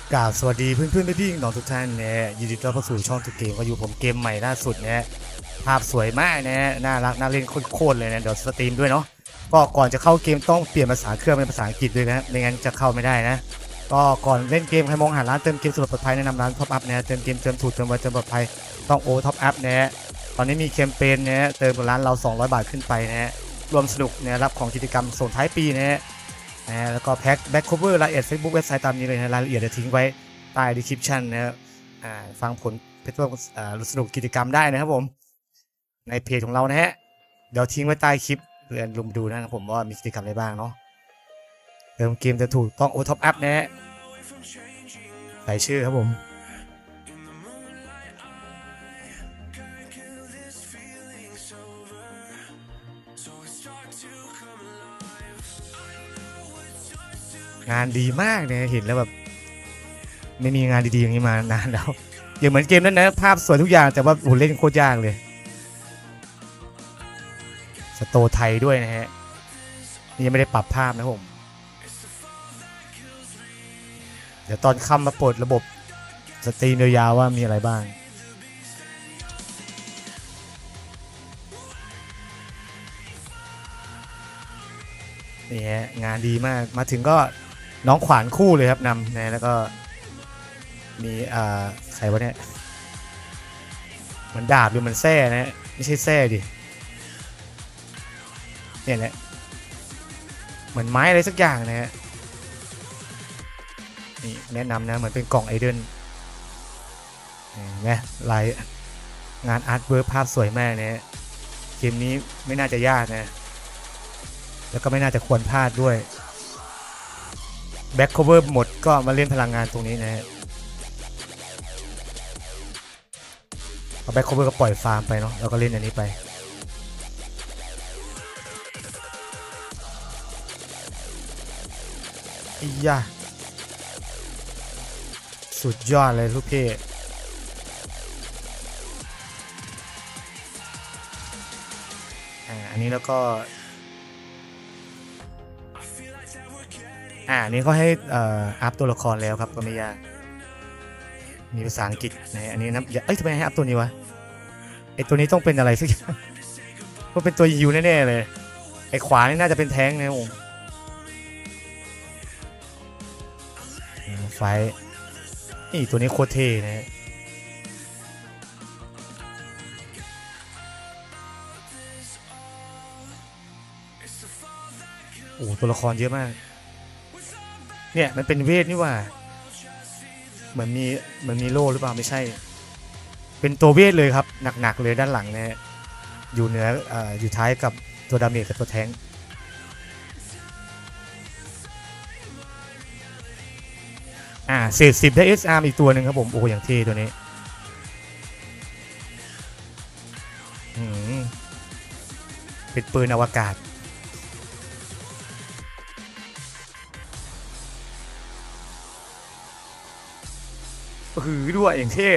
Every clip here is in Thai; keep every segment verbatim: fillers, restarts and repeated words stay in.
กราบสวัสดีเพื่อนเพื่อนพี่ๆน้องทุกท่านเนี่ยยินดีต้อนรับเข้าสู่ช่องทุกเกมก็อยู่ผมเกมใหม่ล่าสุดเนี่ยภาพสวยมากนะน่ารักน่าเล่นโคตรเลยนะเดี๋ยวสตรีมด้วยเนาะก็ก่อนจะเข้าเกมต้องเปลี่ยนภาษาเครื่องเป็นภาษาอังกฤษด้วยนะไม่งั้นจะเข้าไม่ได้นะก็ก่อนเล่นเกมใครมองหาร้านเติมเกมสุดปลอดภัยแนะนำร้านท็อปอัพนะเติมเกมเติมถูกเติมไวเติมปลอดภัยต้องโอท็อปอัพนะตอนนี้มีแคมเปญนะเติมร้านเราสองร้อยบาทขึ้นไปนะรวมสนุกนะรับของกิจกรรมส่งท้ายปีนะนะแล้วก็แพ็คแบ็คโคเวอร์รายละเอียด Facebook เว็บไซต์ตามนี้เลยนะรายละเอียดจะทิ้งไว้ใต้ description นะครับฟังผลเพจสนุกกิจกรรมได้นะครับผมในเพจของเรานะฮะเดี๋ยวทิ้งไว้ใต้คลิปเพื่อนลุมดูนะครับผมว่ามีกิจกรรมอะไรบ้างเนาะเติมเกมจะถูกต้องโอท็อปอัพนะฮะใส่ชื่อครับผมงานดีมากเนี่ยเห็นแล้วแบบไม่มีงานดีๆอย่างนี้มานานแล้วอย่างเหมือนเกมนั้นนะภาพสวยทุกอย่างแต่ว่าโหเล่นโคตรยากเลยสโตไทยด้วยนะฮะนี่ยังไม่ได้ปรับภาพนะผมเดี๋ยวตอนค่ำมาเปิดระบบสตรีมยาวๆว่ามีอะไรบ้างนี่ฮะงานดีมากมาถึงก็น้องขวานคู่เลยครับนำนะแล้วก็มีอ่าใครวะเนี่ยมันดาบหรือมันแส้นะไม่ใช่แส้ดิเนี่ยแหละเหมือนไม้อะไรสักอย่างนะฮะนี่แนะนำนะเหมือนเป็นกล่องไอเดนนะลายงานอาร์ตเวิร์กภาพสวยมากนะเกมนี้ไม่น่าจะยากนะแล้วก็ไม่น่าจะควรพลาดด้วยแบ็คโคเวอร์หมดก็มาเล่นพลังงานตรงนี้นะฮะเอาแบ็คโคเวอร์ก็ปล่อยฟาร์มไปเนาะแล้วก็เล่นอันนี้ไปอียะสุดยอดเลยลูกพี่อ่าอันนี้แล้วก็อ่านี้ก็ให้อ่าอัพตัวละครแล้วครับก็ไม่ยากมีภาษาอังกฤษนะอันนี้นะเอ้ยทำไมให้อัพตัวนี้วะไอตัวนี้ต้องเป็นอะไรสักอย่างก็เป็นตัวยูแน่ๆเลยไอขวานี่น่าจะเป็นแท้งนะผมไฟนี่ตัวนี้โคตรเท่นะโอ้ตัวละครเยอะมากเนี่ยมันเป็นเวทนี่ว่าเหมือนมีเหมือนมีโล่หรือเปล่าไม่ใช่เป็นตัวเวทเลยครับหนักๆเลยด้านหลังนะอยู่เหนืออ่าอยู่ท้ายกับตัวดาเมจกับตัวแทงอ่าเศษสิบได้ เอส อาร์ อีกตัวหนึ่งครับผมโอ้อย่างเท่ตัวนี้เป็นปืนอวกาศหือด้วยอย่างเท่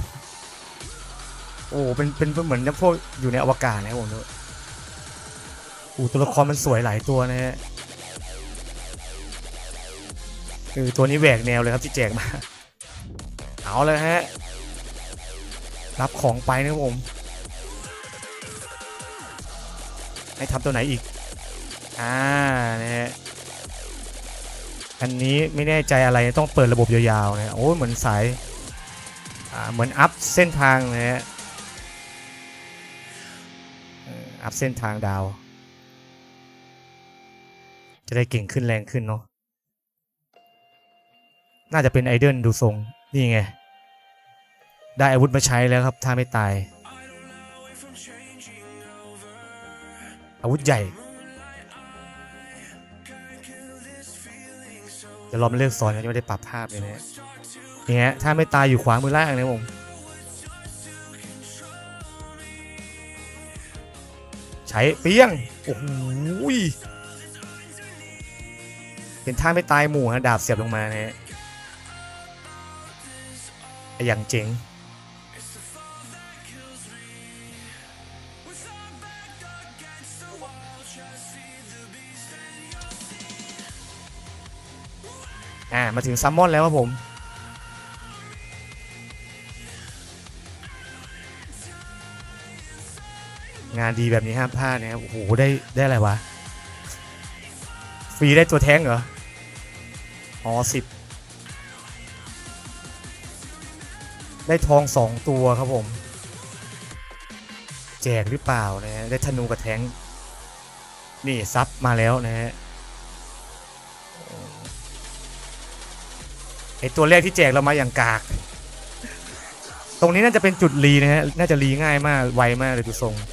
โอ้เป็นเป็นเหมือนพวกอยู่ในอวกาศนะผมด้วยโอ้ตัวละครมันสวยหลายตัวนะฮะคือตัวนี้แหวกแนวเลยครับที่แจกมาเอาเลยฮะรับของไปนะครับผมให้ทำตัวไหนอีกอ่านะฮะอันนี้ไม่แน่ใจอะไรต้องเปิดระบบยาวๆนะโอ้เหมือนสายอ่าเหมือนอัพเส้นทางนะฮะอัพเส้นทางดาวจะได้เก่งขึ้นแรงขึ้นเนาะน่าจะเป็นไอเดนดูทรงนี่ไงได้อาวุธมาใช้แล้วครับถ้าไม่ตายอาวุธใหญ่เดี๋ยวเรามาเลือกสอนกันยังไม่ได้ปรับภาพเลยนะนี่ฮะถ้าไม่ตายอยู่ขวามือล่างนะผมใช้เปี้ยงโอ้โหเป็นท่าไม่ตายหมู่ฮะดาบเสียบลงมานะฮะอย่างเจ๋งอ่ามาถึงซัมมอนแล้วครับผมงานดีแบบนี้ห้ามพลาดนะครับโอ้โหได้ได้อะไรวะฟรีได้ตัวแท้งเหรออ๋อสิบได้ทองสองตัวครับผมแจกหรือเปล่านะฮะได้ธนูกับแท้งนี่ซับมาแล้วนะฮะไอตัวแรกที่แจกเรามาอย่างกากตรงนี้น่าจะเป็นจุดรีนะฮะน่าจะรีง่ายมากไวมากเลยดูทรง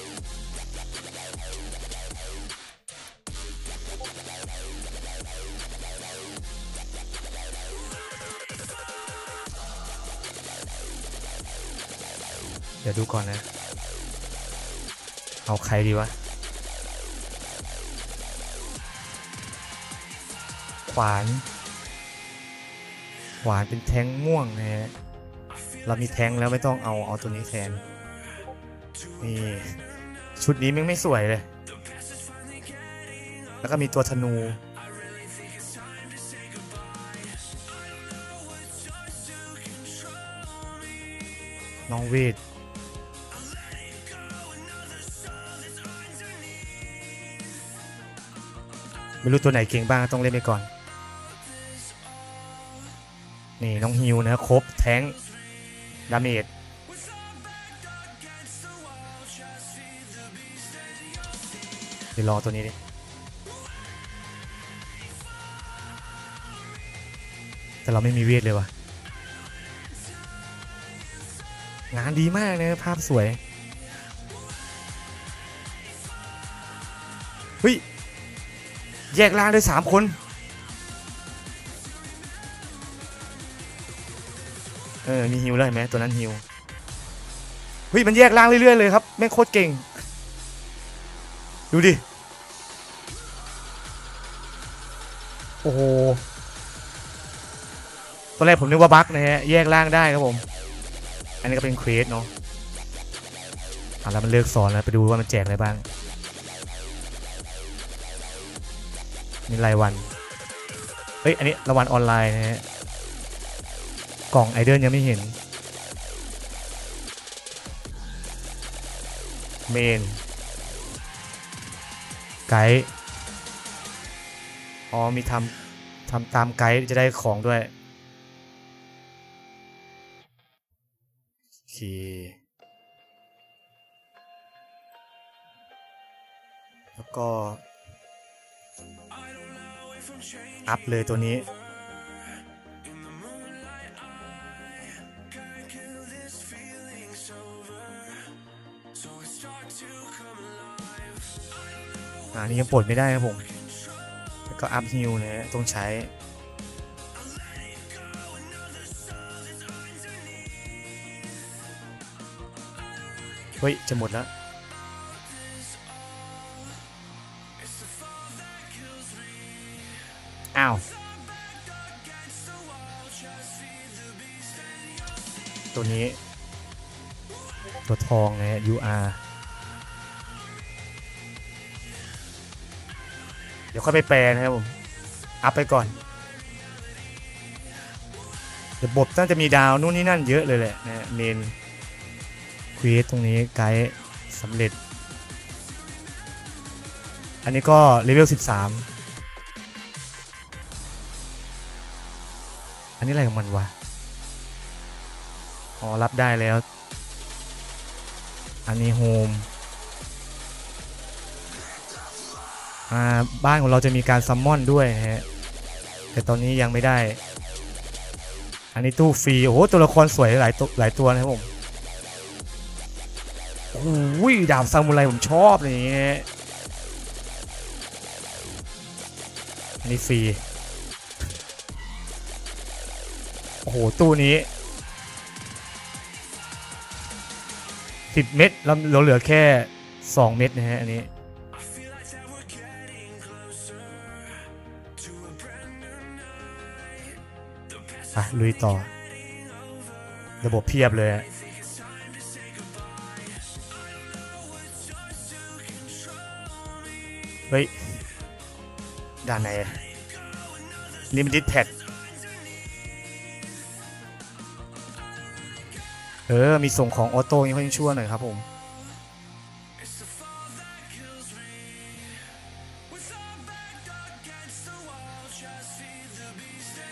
เดี๋ยวดูก่อนนะเอาใครดีวะขวานขวานเป็นแท้งม่วงนะฮะเรามีแท้งแล้วไม่ต้องเอาเอาตัวนี้แทนนี่ชุดนี้มันไม่สวยเลยแล้วก็มีตัวธนูน้องเวทไม่รู้ตัวไหนเก่งบ้างต้องเล่นไปก่อนนี่น้องฮิวนะครบแท้งดาเมจเดี๋ยวรอตัวนี้ดิแต่เราไม่มีเวทเลยวะงานดีมากนะภาพสวยเฮ้ยแยกล่างได้สามคนเออมีฮิวแล้วเห็นไหมตัวนั้นฮิวเฮ้ยมันแยกล่างเรื่อยๆเลยครับแม่งโคตรเก่งดูดิโอ้โหตอนแรกผมนึกว่าบั๊กนะฮะแยกล่างได้ครับผมอันนี้ก็เป็นเควสเนาะอ่ะแล้วมันเลิกสอนแล้วไปดูว่ามันแจกอะไรบ้างนี่รายวันเฮ้ยอันนี้รางวัลออนไลน์นะฮะกล่องไอเดิลยังไม่เห็นเมนไกด์อ๋อมีทำทำตามไกด์จะได้ของด้วยโอเคแล้วก็อัพเลยตัวนี้อันนี้ยังปลดไม่ได้ครับผมแล้วก็อัพฮิลนะต้องใช้เฮ้ยจะหมดแล้วอ้าวตัวนี้ตัวทองนะ ยู อาร์ เดี๋ยวค่อยไปแปลนะครับผมอัพไปก่อนระบบน่าจะมีดาวนู่นนี่นั่นเยอะเลยแหละนะเมนควีสตรงนี้ไกด์สำเร็จอันนี้ก็เลเวลสิบสามอันนี้อะไรของมันวะอ๋อรับได้แล้วอันนี้โฮมอ่าบ้านของเราจะมีการซัมมอนด้วยนะฮะแต่ตอนนี้ยังไม่ได้อันนี้ตู้ฟรีโอ้โหตัวละครสวยหลายตัวหลายตัวนะครับผมโอ้ยดาบซามูไรผมชอบเลยางนี้อันนี้ฟรีโอ้โหตู้นี้สิบเม็ดเราเราเหลือแค่สองเม็ดนะฮะอันนี้อ่ะลุยต่อระบบเพียบเลยเฮ้ยด้านไหน Limited Pet เออมีส่งของออโต้ยังค่อยชั่วหน่อยครับผม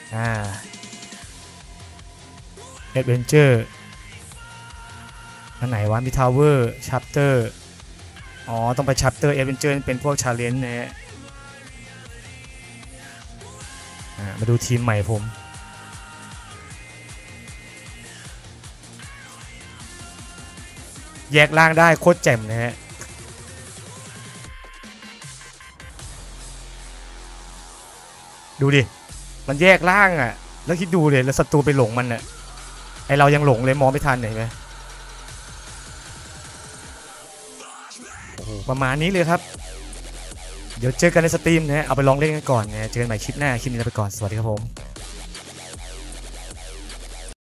อ่าแอดเวนเจอร์อันไหนวะมีทาวเวอร์ชัปเตอร์อ๋อต้องไปชัปเตอร์แอดเวนเจอร์เป็นพวกชาเลนจ์นะฮะมาดูทีมใหม่ผมแยกล่างได้โคตรแจ่มนะฮะดูดิมันแยกล่างอ่ะแล้วคิดดูเลยแล้วศัตรูไปหลงมันอ่ะไอเรายังหลงเลยมองไม่ทันเห็นไหมโอ้โหประมาณนี้เลยครับเดี๋ยวเจอกันในสตรีมนะเอาไปลองเล่นกันก่อนนะเจอกันใหม่คลิปหน้าคลิปนี้ลาไปก่อนสวัสดีครับผม